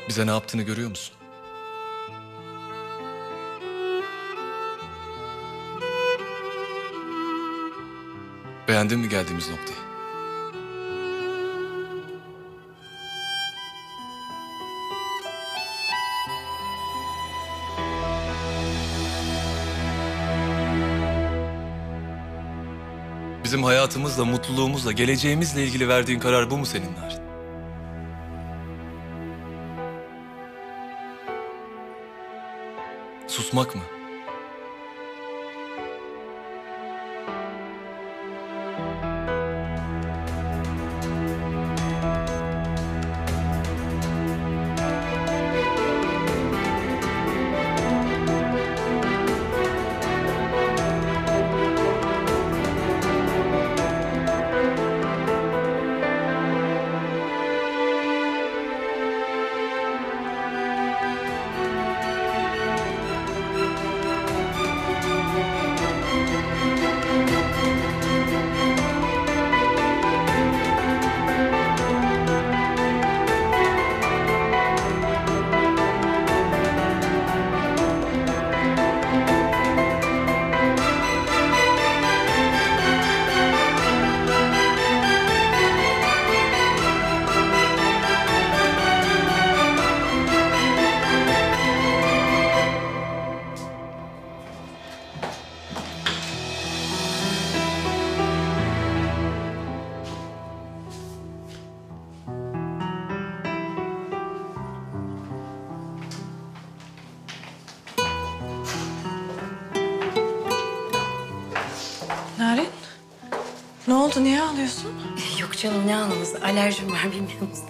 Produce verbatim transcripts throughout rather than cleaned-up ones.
Bize ne yaptığını görüyor musun? Beğendin mi geldiğimiz noktayı? Bizim hayatımızla, mutluluğumuzla, geleceğimizle ilgili verdiğin karar bu mu senin Narin? Susmak mı? Narin, ne oldu? Niye ağlıyorsun? Yok canım, ne anlamız? Alerjim var, bilmiyor musun?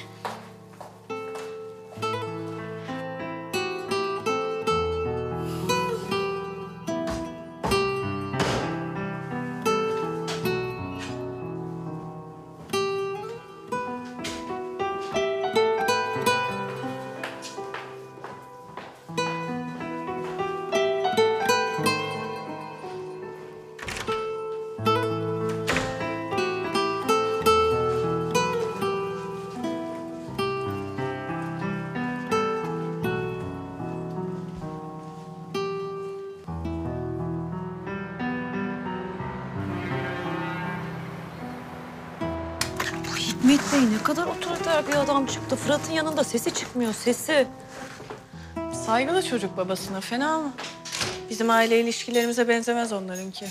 Hikmet Bey ne kadar otoriter bir adam çıktı. Fırat'ın yanında sesi çıkmıyor, sesi. Saygılı çocuk babasına, fena mı? Bizim aile ilişkilerimize benzemez onlarınki.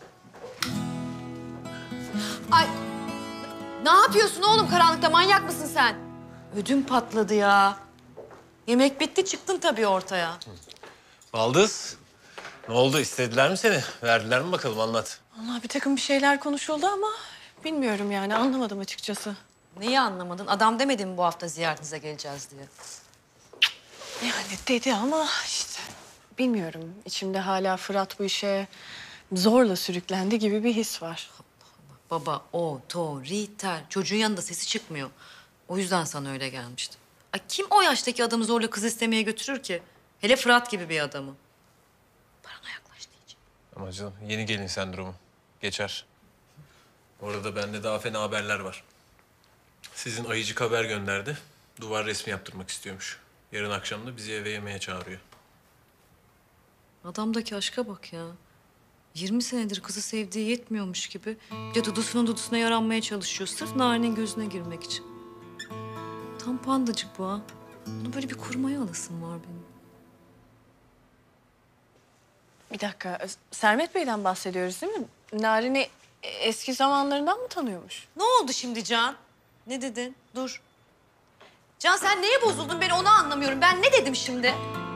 Ay, ne yapıyorsun oğlum karanlıkta? Manyak mısın sen? Ödüm patladı ya. Yemek bitti, çıktın tabii ortaya. Baldız, ne oldu? İstediler mi seni? Verdiler mi bakalım, anlat. Vallahi bir takım bir şeyler konuşuldu ama bilmiyorum yani, anlamadım açıkçası. Neyi anlamadın? Adam demedi mi bu hafta ziyaretinize geleceğiz diye? Yani dedi ama işte bilmiyorum. İçimde hala Fırat bu işe zorla sürüklendi gibi bir his var. Baba otoriter. Çocuğun yanında sesi çıkmıyor. O yüzden sana öyle gelmişti. Ay, kim o yaştaki adamı zorla kız istemeye götürür ki? Hele Fırat gibi bir adamı. Parana yaklaş diyeceğim. Ama canım, yeni gelin sendromu. Geçer. Orada bende daha fena haberler var. Sizin ayıcık haber gönderdi. Duvar resmi yaptırmak istiyormuş. Yarın akşam da bizi eve yemeğe çağırıyor. Adamdaki aşka bak ya. Yirmi senedir kızı sevdiği yetmiyormuş gibi bir de dudusunun dudusuna yaranmaya çalışıyor. Sırf Nari'nin gözüne girmek için. Tam pandacık bu ha. Bunu böyle bir kurmaya alasım var benim. Bir dakika, Sermet Bey'den bahsediyoruz değil mi? Narin'i eski zamanlarından mı tanıyormuş? Ne oldu şimdi Can? Ne dedin? Dur. Can, sen neye bozuldun? Ben onu anlamıyorum. Ben ne dedim şimdi?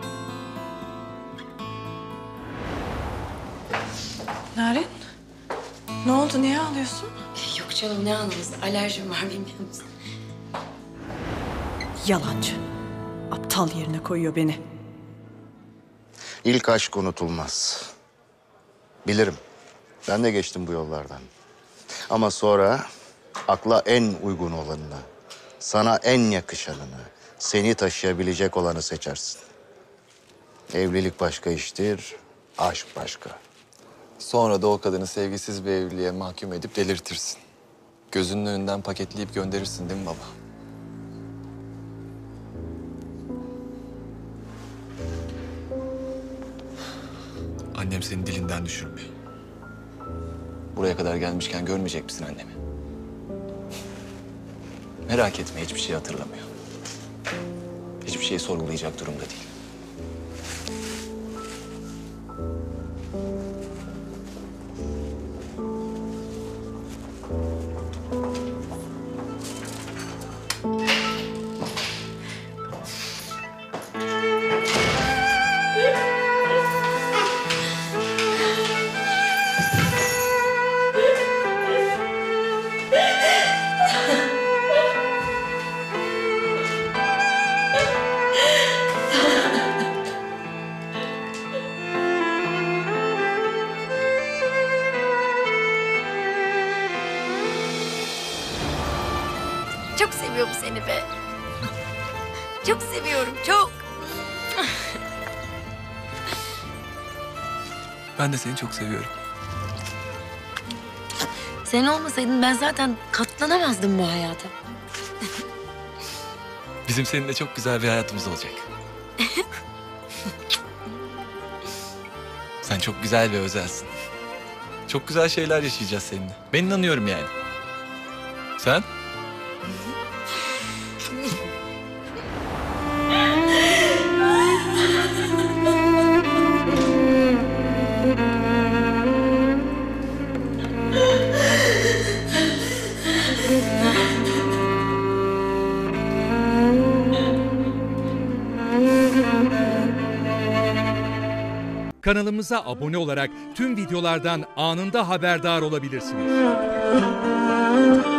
Narin, ne oldu? Niye ağlıyorsun? Yok canım, ne anlamız? Alerjim var, bilmiyor musun? Yalancı. Aptal yerine koyuyor beni. İlk aşk unutulmaz. Bilirim. Ben de geçtim bu yollardan. Ama sonra akla en uygun olanını, sana en yakışanını, seni taşıyabilecek olanı seçersin. Evlilik başka iştir, aşk başka. Sonra da o kadını sevgisiz bir evliliğe mahkum edip delirtirsin. Gözünün önünden paketleyip gönderirsin değil mi baba? Annem senin dilinden düşürmüyor. Buraya kadar gelmişken görmeyecek misin annemi? Merak etme, hiçbir şey hatırlamıyor. Hiçbir şeyi sorgulayacak durumda değil. Çok seviyorum seni be. Çok seviyorum, çok. Ben de seni çok seviyorum. Sen olmasaydın ben zaten katlanamazdım bu hayata. Bizim seninle çok güzel bir hayatımız olacak. Sen çok güzel ve özelsin. Çok güzel şeyler yaşayacağız seninle. Ben inanıyorum yani. Sen? Kanalımıza abone olarak tüm videolardan anında haberdar olabilirsiniz.